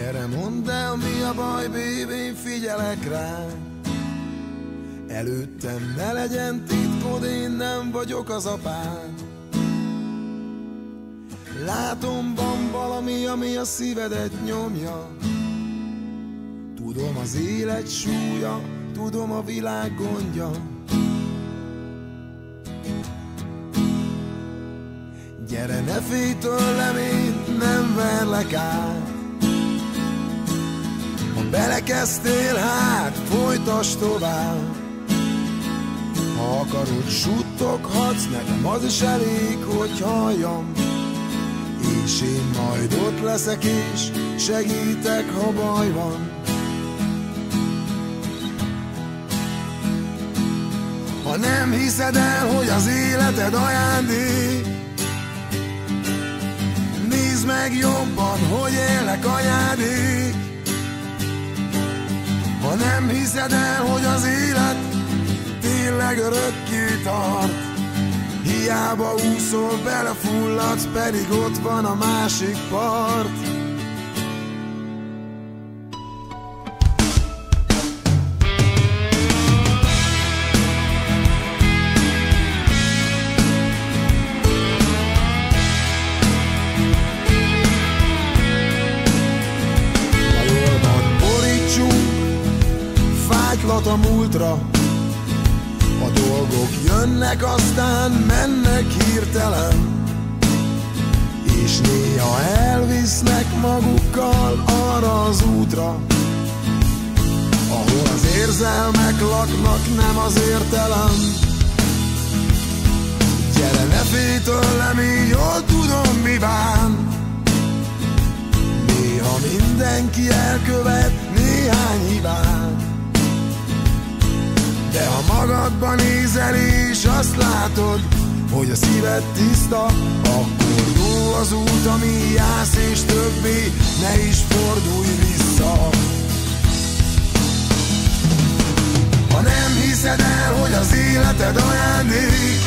Gyere, mondd el, mi a baj, baby, én figyelek rá. Előttem ne legyen titkod, én nem vagyok az apád. Látom, van valami, ami a szívedet nyomja. Tudom az élet súlya, tudom a világ gondja. Gyere, ne félj tőlem, én nem verlek át. Ha belekezdtél, hát folytasd tovább. Ha akarod, suttoghatsz, nekem az is elég, hogy halljam. És én majd ott leszek és segítek, ha baj van. Ha nem hiszed el, hogy az életed ajándék, nézd meg jobban, hogy élnek anyádék. Ha nem hiszed el, hogy az élet tényleg örökké tart, hiába úszol, belefulladsz, pedig ott van a másik part. Valóban borítsunk fájtlat a múltra. A dolgok jönnek, aztán mennek hirtelen, és néha elvisznek magukkal arra az útra, ahol az érzelmek laknak, nem az értelem. Gyere, ne félj tőlem, én jól tudom, mi bán. Néha mindenki elkövet néhány hibát, de ha magadban nézel és azt látod, hogy a szíved tiszta, akkor jó az út, ami jársz, és többé ne is fordulj vissza. Ha nem hiszed el, hogy az életed ajándék,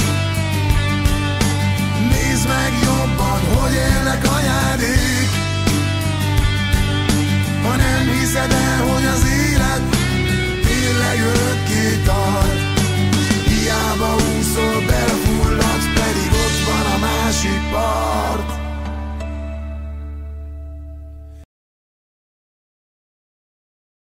nézd meg jobban, hogy élnek anyádék. Ha nem hiszed el, hogy az